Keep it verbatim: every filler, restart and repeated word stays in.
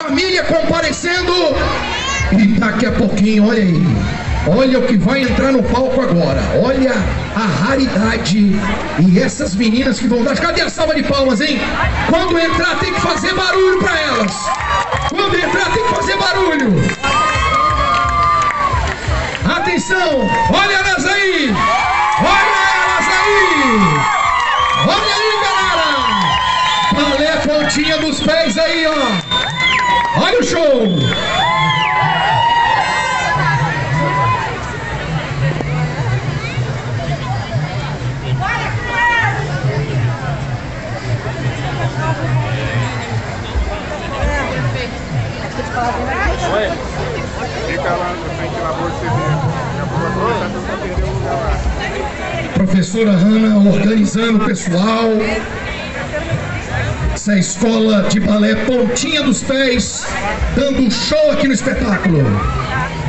Família comparecendo. E daqui a pouquinho, olha aí, olha o que vai entrar no palco agora. Olha a raridade. E essas meninas que vão dar. Cadê a salva de palmas, hein? Quando entrar tem que fazer barulho pra elas. Quando entrar tem que fazer barulho. Atenção, olha elas aí. Olha elas aí. Olha aí, galera. Balé Pontinha dos Pés aí, ó. Olha o show. Fica lá na frente da bolsa e Professora Hanna organizando o pessoal. Essa escola de balé Pontinha dos Pés dando um show aqui no espetáculo.